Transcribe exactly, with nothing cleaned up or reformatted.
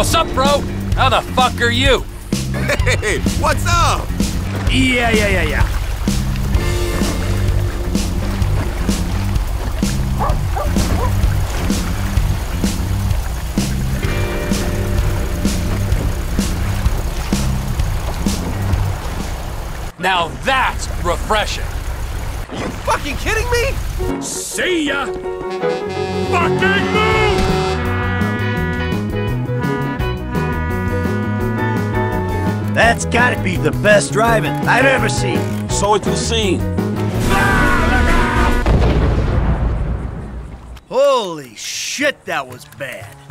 What's up, bro? How the fuck are you? Hey, what's up? Yeah, yeah, yeah, yeah. Now that's refreshing. You fucking kidding me? See ya! Fucking move! That's gotta be the best driving I've ever seen. So it will seem. Holy shit, that was bad.